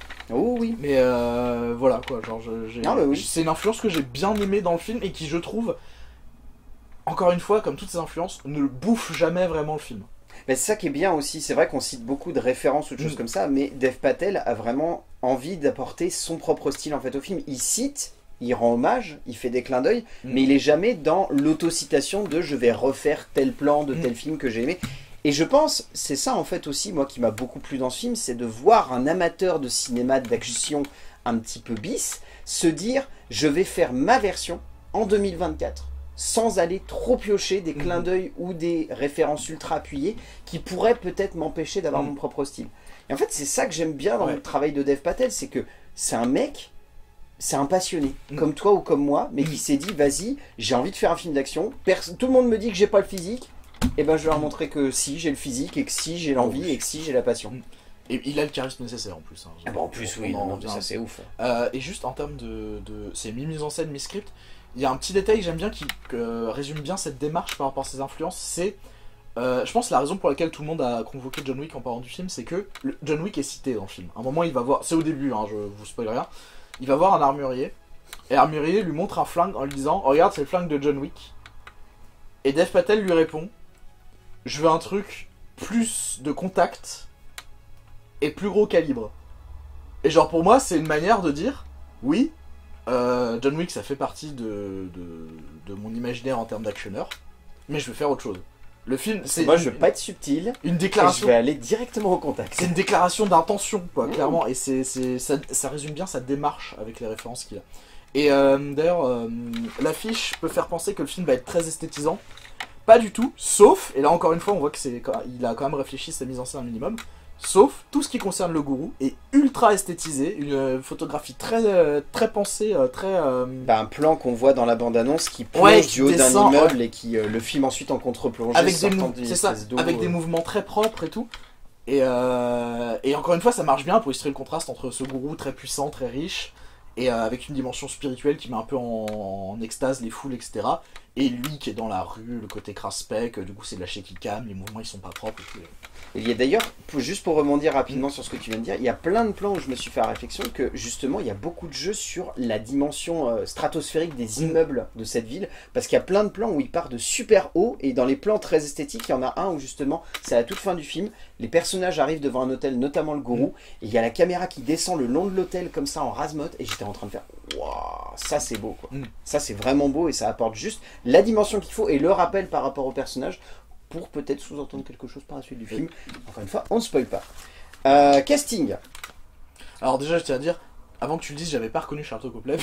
Oh oui. mais euh, voilà quoi, genre je- j'ai, Non, mais oui. c'est une influence que j'ai bien aimée dans le film et qui je trouve, encore une fois, comme toutes ces influences, ne bouffe jamais vraiment le film. Mais c'est ça qui est bien aussi, c'est vrai qu'on cite beaucoup de références ou de choses Mm. comme ça, mais Dev Patel a vraiment envie d'apporter son propre style en fait au film. Il cite, il rend hommage, il fait des clins d'œil, Mm. mais il est jamais dans l'autocitation de je vais refaire tel plan de tel Mm. film que j'ai aimé. Et je pense, c'est ça en fait aussi, moi qui m'a beaucoup plu dans ce film, c'est de voir un amateur de cinéma d'action un petit peu bis se dire je vais faire ma version en deux mille vingt-quatre. Sans aller trop piocher des clins Mhm. d'œil ou des références ultra appuyées qui pourraient peut-être m'empêcher d'avoir Mhm. mon propre style. Et en fait, c'est ça que j'aime bien dans Ouais. le travail de Dev Patel, c'est que c'est un mec, c'est un passionné, Mhm. comme toi ou comme moi, mais Mhm. qui s'est dit, vas-y, j'ai envie de faire un film d'action, Pers- tout le monde me dit que j'ai pas le physique, et ben je vais leur montrer que si, j'ai le physique, et que si, j'ai l'envie, et que si, j'ai la passion. Et il a le charisme nécessaire en plus. Hein. Ah bah en plus, oui, On en non, non, revient. ça c'est ouf. Euh, et juste en termes de, de c'est mi-mise en scène, mi-script, il y a un petit détail que j'aime bien qui que résume bien cette démarche par rapport à ses influences, c'est, euh, je pense la raison pour laquelle tout le monde a convoqué John Wick en parlant du film, c'est que le- John Wick est cité dans le film. À un moment il va voir, c'est au début, hein, je vous spoil rien, il va voir un armurier, et l'armurier lui montre un flingue en lui disant, regarde c'est le flingue de John Wick, et Dev Patel lui répond, je veux un truc plus de contact et plus gros calibre. Et genre pour moi c'est une manière de dire, oui, euh, John Wick ça fait partie de, de, de mon imaginaire en termes d'actionneur, mais je veux faire autre chose. Le film c'est Moi, une, je veux pas être subtil, une et je déclaration, vais aller directement au contact. c'est une déclaration d'intention quoi, Mmh. clairement, et c'est, c'est, ça, ça résume bien sa démarche avec les références qu'il a. Et euh, d'ailleurs euh, l'affiche peut faire penser que le film va être très esthétisant. Pas du tout, sauf, et là encore une fois on voit qu'il a quand même réfléchi sa mise en scène un minimum, sauf tout ce qui concerne le gourou est ultra esthétisé, une euh, photographie très, euh, très pensée, euh, très... euh, Bah, un plan qu'on voit dans la bande-annonce qui plonge Ouais, qui du haut d'un descend, immeuble et qui euh, le filme ensuite en contre-plongée avec des, sortant mou- d'une c'est ça, espèce d'eau, avec des euh. mouvements très propres et tout. Et, euh, et encore une fois, ça marche bien pour illustrer le contraste entre ce gourou très puissant, très riche, et euh, avec une dimension spirituelle qui met un peu en, en extase les foules, et cetera. Et lui qui est dans la rue, le côté crasse-pec, du coup c'est de la shaky cam, les mouvements ils sont pas propres. Et tout. Il y a d'ailleurs, juste pour rebondir rapidement sur ce que tu viens de dire, il y a plein de plans où je me suis fait la réflexion que justement il y a beaucoup de jeux sur la dimension euh, stratosphérique des immeubles de cette ville, parce qu'il y a plein de plans où il part de super haut, et dans les plans très esthétiques, il y en a un où justement, c'est à la toute fin du film, les personnages arrivent devant un hôtel, notamment le gourou, et il y a la caméra qui descend le long de l'hôtel comme ça en rase-motte, et j'étais en train de faire waouh, ça c'est beau quoi. Mm. Ça c'est vraiment beau et ça apporte juste la dimension qu'il faut et le rappel par rapport au personnage, pour peut-être sous-entendre quelque chose par la suite du film. Encore une fois, on ne spoil pas. Euh, casting. Alors déjà, je tiens à dire, avant que tu le dises, j'avais pas reconnu Sharlto Copley.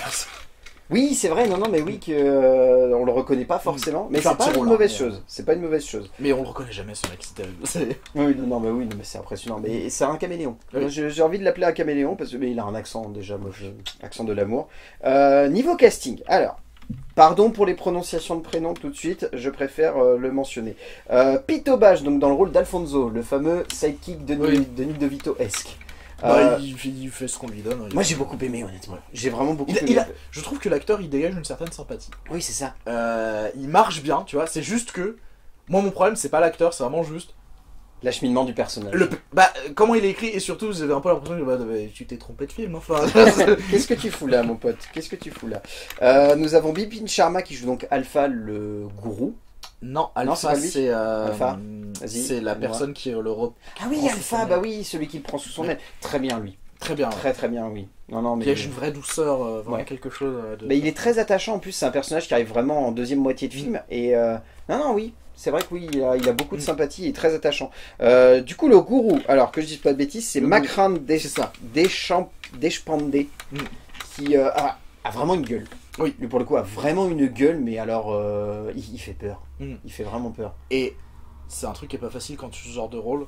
Oui, c'est vrai, non, non, mais oui, que, euh, on le reconnaît pas forcément, mais c'est pas une mauvaise chose. C'est pas une mauvaise chose. Mais on le reconnaît jamais, ce mec, c'est terrible. Oui, non, non, mais oui, non, mais c'est impressionnant. Mais c'est un caméléon. Oui. J'ai envie de l'appeler un caméléon, parce qu'il a un accent, déjà, moi, je... accent de l'amour. Euh, niveau casting, alors... Pardon pour les prononciations de prénoms tout de suite, je préfère euh, le mentionner. Euh, Pete Obage, donc dans le rôle d'Alfonso, le fameux sidekick de oui. Danny DeVito-esque. Bah, euh, il, fait, il fait ce qu'on lui donne. Hein, moi j'ai beaucoup aimé honnêtement. Ouais. J'ai vraiment beaucoup il, aimé. Il a, je trouve que l'acteur il dégage une certaine sympathie. Oui, c'est ça. Euh, il marche bien, tu vois. C'est juste que moi mon problème c'est pas l'acteur, c'est vraiment juste l'acheminement du personnage. Le, bah, comment il est écrit, et surtout, vous avez un peu l'impression que bah, tu t'es trompé de film, enfin. Qu'est-ce que tu fous là, mon pote? Qu'est-ce que tu fous là? euh, Nous avons Bipin Sharma qui joue donc Alpha, le gourou. Non, Alpha, c'est euh, c'est la personne qui est l'Europe. Ah oui, Alpha, bah oui, celui qui le prend sous son aile. Très bien, lui. Très bien. Très, ouais. très bien, oui. Non, non, mais... Il y a une vraie douceur, euh, vraiment ouais. quelque chose de... Mais il est très attachant, en plus, c'est un personnage qui arrive vraiment en deuxième moitié de film. Mm. Et euh... non, non, oui. C'est vrai que oui, il a, il a beaucoup de sympathie et très attachant. Euh, du coup, le gourou, alors que je dise pas de bêtises, c'est Makran Deshpande, mm. qui euh, a, a vraiment une gueule. Oui. Lui, pour le coup, a vraiment une gueule, mais alors, euh, il, il fait peur. Mm. Il fait vraiment peur. Et c'est un truc qui est pas facile quand tu joues ce genre de rôle.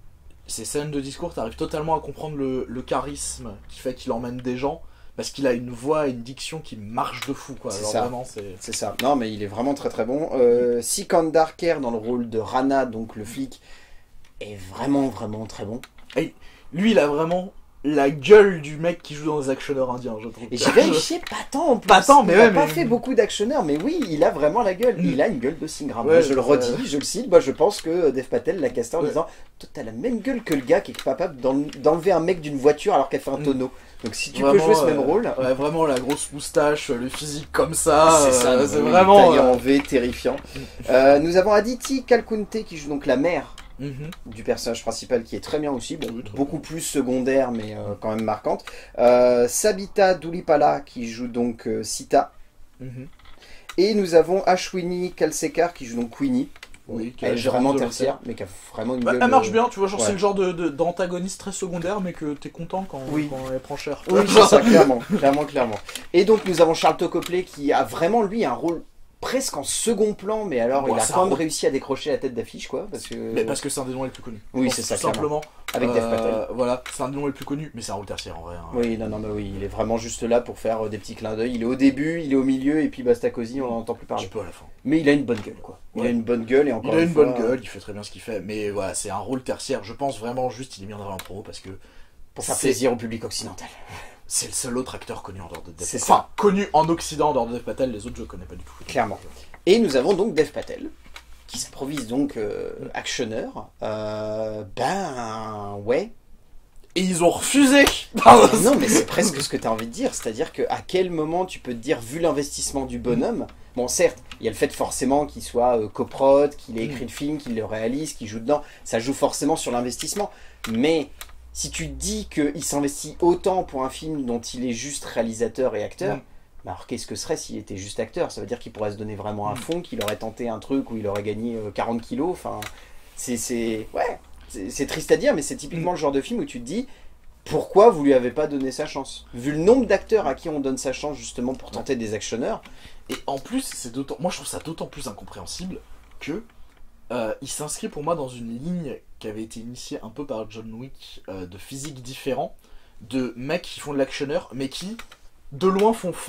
Ces scènes de discours, tu arrives totalement à comprendre le, le charisme qui fait qu'il emmène des gens. Parce qu'il a une voix et une diction qui marche de fou, quoi. C'est ça. C'est ça. Non, mais il est vraiment très très bon. Euh, Sikandar Kher dans le rôle de Rana, donc le flic, est vraiment vraiment très bon. Et lui, il a vraiment la gueule du mec qui joue dans les actionneurs indiens, je trouve. Et j'ai vérifié pas tant en plus. Pas tant, mais il ouais, a mais... pas fait beaucoup d'actionneurs, mais oui, il a vraiment la gueule. Mm. Il a une gueule de Singram. Ouais, je le redis, euh... je le cite. Moi, je pense que Dev Patel l'a casté en ouais. disant toi, t'as la même gueule que le gars qui est capable d'enlever un mec d'une voiture alors qu'elle fait un tonneau. Mm. Donc si tu vraiment, peux jouer ce même euh, rôle... Ouais, vraiment la grosse moustache, le physique comme ça, c'est ça, euh, c'est oui, vraiment... Taillé en V, terrifiant. euh, nous avons Aditi Kalkunte qui joue donc la mère mm-hmm. du personnage principal, qui est très bien aussi, bon, oui, beaucoup bien. Plus secondaire, mais euh, quand même marquante. Euh, Sabita Doulipala qui joue donc euh, Sita. Mm-hmm. Et nous avons Ashwini Kalsekar qui joue donc Queenie. Oui, elle est vraiment tertiaire, mais qui a vraiment une bah, gueule... Elle marche bien, tu vois, genre ouais. c'est le genre d'antagoniste de, de, très secondaire, mais que t'es content quand, oui. quand elle prend cher. Oui, c'est ça, clairement, clairement, clairement. Et donc nous avons Sharlto Copley qui a vraiment, lui, un rôle presque en second plan, mais alors bon, il a quand même réussi à décrocher la tête d'affiche, quoi, parce que... Mais parce que c'est un des noms les plus connus. Oui, c'est ça, simplement. Avec euh, Dev Patel. Voilà, c'est un des noms les plus connus, mais c'est un rôle tertiaire en vrai. Hein. Oui, non, non, mais oui, il est vraiment juste là pour faire des petits clins d'œil. Il est au début, il est au milieu, et puis basta cosy, on n'en entend plus parler. Un peu à la fin. Mais il a une bonne gueule, quoi. Il ouais. a une bonne gueule, et encore Il a une, une bonne fois, gueule, il fait très bien ce qu'il fait, mais voilà, c'est un rôle tertiaire. Je pense vraiment juste il est mis en avant en pro, parce que... Pour faire plaisir au public occidental. C'est le seul autre acteur connu en dehors de Dev Patel. C'est ça. Enfin, connu en Occident en dehors de Dev Patel, les autres je connais pas du tout. Clairement. Et nous avons donc Dev Patel, qui s'improvise donc euh, actionneur. Euh, ben, ouais. Et ils ont refusé. Non, mais c'est presque ce que tu as envie de dire. C'est-à-dire qu'à quel moment tu peux te dire, vu l'investissement du bonhomme, bon, certes, il y a le fait forcément qu'il soit euh, coprod, qu'il ait écrit le film, qu'il le réalise, qu'il joue dedans. Ça joue forcément sur l'investissement. Mais si tu te dis qu'il s'investit autant pour un film dont il est juste réalisateur et acteur, mm. bah alors qu'est-ce que serait s'il était juste acteur? Ça veut dire qu'il pourrait se donner vraiment à fond, qu'il aurait tenté un truc où il aurait gagné quarante kilos. Enfin, c'est... Ouais, c'est triste à dire, mais c'est typiquement mm. le genre de film où tu te dis pourquoi vous lui avez pas donné sa chance? Vu le nombre d'acteurs à qui on donne sa chance justement pour tenter des actionneurs. Et en plus, c'est d'autant, moi je trouve ça d'autant plus incompréhensible que euh, il s'inscrit pour moi dans une ligne qui avait été initiée un peu par John Wick, euh, de physique différent, de mecs qui font de l'actionneur, mais qui de loin font fin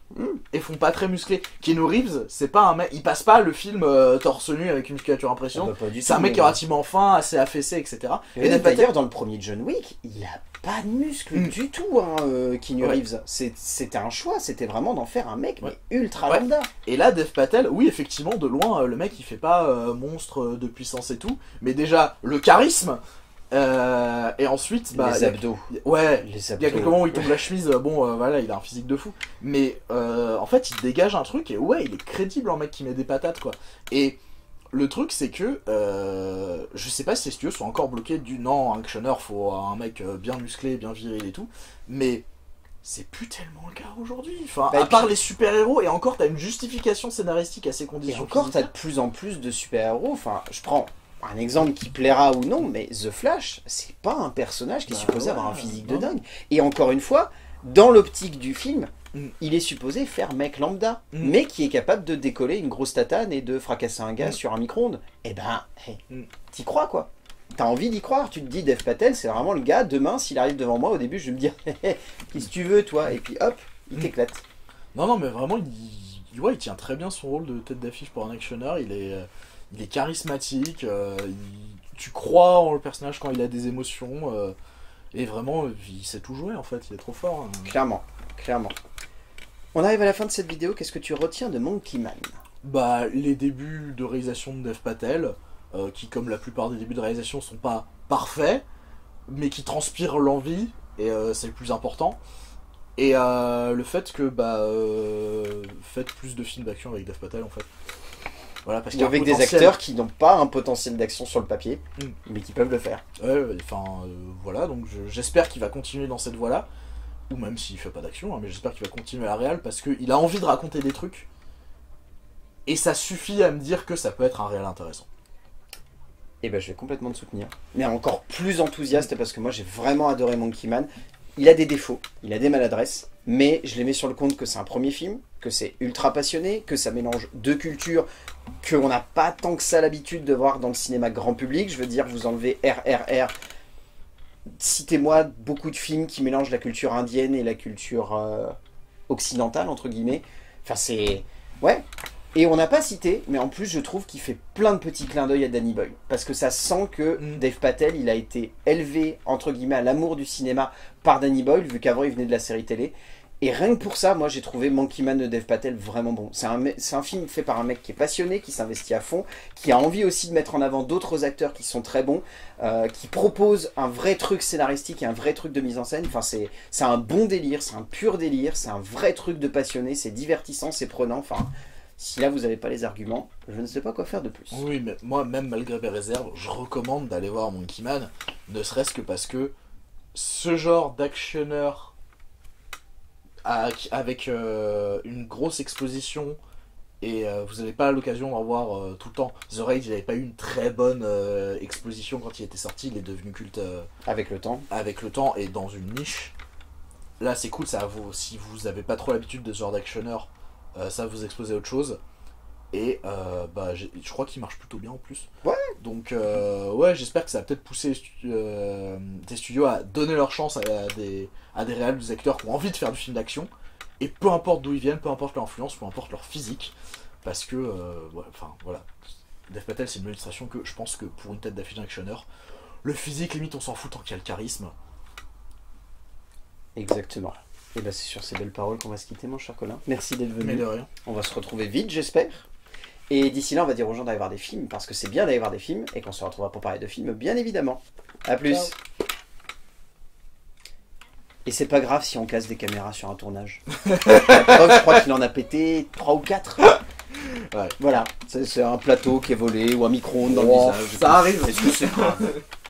Mm. et font pas très musclé. Keanu Reeves, c'est pas un mec, il passe pas le film euh, torse nu avec une musculature impressionnante. Ah bah, pas du c'est un tout, mec mais qui est bon. relativement fin, assez affaissé, et cetera. Et, Et Dev Patel- d'ailleurs, dans le premier John Wick, il a pas de muscles Mm. du tout, hein, euh, Keanu Ouais. Reeves. C'est- C'était un choix, c'était vraiment d'en faire un mec Ouais. mais ultra Ouais. lambda. Et là, Dev Patel, oui, effectivement, de loin, euh, le mec, il fait pas euh, monstre euh, de puissance et tout, mais déjà, le charisme, euh, et ensuite, bah... Les y a- abdos. y a- ouais, Les il abdos. y a quelques moments où il tombe la chemise, euh, bon, euh, voilà, il a un physique de fou. Mais, euh, en fait, il dégage un truc, et ouais, il est crédible en mec qui met des patates, quoi. Et le truc, c'est que, euh, je sais pas si les studios sont encore bloqués du non, un actionneur, faut un mec euh, bien musclé, bien viril et tout, mais... c'est plus tellement le cas aujourd'hui. Enfin, Bah, et à part puis- les super-héros, et encore, t'as une justification scénaristique à ces Et conditions. encore, t'as de physiques. plus en plus de super-héros. Enfin, je prends un exemple qui plaira ou non, mais The Flash, c'est pas un personnage qui est Bah supposé ouais, avoir un physique de non. dingue. Et encore une fois, dans l'optique du film, Mm. il est supposé faire mec lambda, Mm. mais qui est capable de décoller une grosse tatane et de fracasser un gars Mm. sur un micro-ondes. Eh ben, hey, Mm. t'y crois quoi. T'as envie d'y croire, tu te dis Dev Patel, c'est vraiment le gars, demain s'il arrive devant moi, au début je vais me dire, qu'est-ce que tu veux toi, et puis hop, il Mm. t'éclate. Non, non, mais vraiment, il, il- ouais, il tient très bien son rôle de tête d'affiche pour un actionneur. Il est, euh, il est charismatique. euh, il- tu crois en le personnage quand il a des émotions. euh, et vraiment, euh, il sait tout jouer en fait. Il est trop fort. hein. Clairement, clairement. On arrive à la fin de cette vidéo, qu'est-ce que tu retiens de Monkey Man? Bah, les débuts de réalisation de Dev Patel, euh, qui, comme la plupart des débuts de réalisation, sont pas parfaits, mais qui transpirent l'envie, et euh, c'est le plus important. Et euh, le fait que, bah, euh, faites plus de films d'action avec Dev Patel en fait. Voilà, parce qu'il y a un Avec des potentiel. acteurs qui n'ont pas un potentiel d'action sur le papier, Mm. mais qui peuvent le faire. Ouais, ouais, enfin, euh, voilà, donc je- j'espère qu'il va continuer dans cette voie-là, ou même s'il fait pas d'action, hein, mais j'espère qu'il va continuer à la réal, parce qu'il a envie de raconter des trucs, et ça suffit à me dire que ça peut être un réel intéressant. Et ben je vais complètement te soutenir. Mais encore plus enthousiaste parce que moi j'ai vraiment adoré Monkey Man. Il a des défauts, il a des maladresses, mais je les mets sur le compte que c'est un premier film, que c'est ultra passionné, que ça mélange deux cultures qu'on n'a pas tant que ça l'habitude de voir dans le cinéma grand public. Je veux dire, vous enlevez R R R. Citez-moi beaucoup de films qui mélangent la culture indienne et la culture euh, occidentale, entre guillemets. Enfin, c'est... Ouais. Et on n'a pas cité, mais en plus, je trouve qu'il fait plein de petits clins d'œil à Danny Boyle. Parce que ça sent que Mm. Dev Patel, il a été élevé, entre guillemets, à l'amour du cinéma par Danny Boyle, vu qu'avant, il venait de la série télé. Et rien que pour ça, moi, j'ai trouvé Monkey Man de Dev Patel vraiment bon. C'est un, me- c'est un film fait par un mec qui est passionné, qui s'investit à fond, qui a envie aussi de mettre en avant d'autres acteurs qui sont très bons, euh, qui propose un vrai truc scénaristique et un vrai truc de mise en scène. Enfin, c'est c'est un bon délire, c'est un pur délire, c'est un vrai truc de passionné, c'est divertissant, c'est prenant. Enfin, si là, vous n'avez pas les arguments, je ne sais pas quoi faire de plus. Oui, mais moi, même malgré mes réserves, je recommande d'aller voir Monkey Man, ne serait-ce que parce que ce genre d'actionneur à- avec euh, une grosse exposition, et euh, vous n'avez pas l'occasion d'en voir euh, tout le temps. The Raid, il n'avait pas eu une très bonne euh, exposition quand il était sorti, il est devenu culte euh, Avec le temps. avec le temps et dans une niche. Là, c'est cool, ça vous, si vous n'avez pas trop l'habitude de ce genre d'actionneur, euh, ça va vous exposer à autre chose. Et euh, bah, j'ai- je crois qu'il marche plutôt bien en plus. Ouais. Donc, euh, ouais, j'espère que ça va peut-être pousser les stu- euh, des studios à donner leur chance à, à des, à des réels, des acteurs qui ont envie de faire du film d'action. Et peu importe d'où ils viennent, peu importe leur influence, peu importe leur physique. Parce que, euh, ouais, enfin, voilà. Dev Patel, c'est une illustration que je pense que pour une tête d'affiche d'un actionneur, le physique, limite, on s'en fout tant qu'il y a le charisme. Exactement. Et bah, c'est sur ces belles paroles qu'on va se quitter, mon cher Colin. Merci d'être venu. Mais de rien. On va se retrouver vite, j'espère. Et d'ici là, on va dire aux gens d'aller voir des films, parce que c'est bien d'aller voir des films, et qu'on se retrouvera pour parler de films, bien évidemment. A plus. Ciao. Et c'est pas grave si on casse des caméras sur un tournage. La preuve, je crois qu'il en a pété trois ou quatre. Ouais. Voilà, c'est c'est un plateau qui est volé, ou un micro-ondes dans Oh, le visage. ça arrive. Est-ce que c'est grave?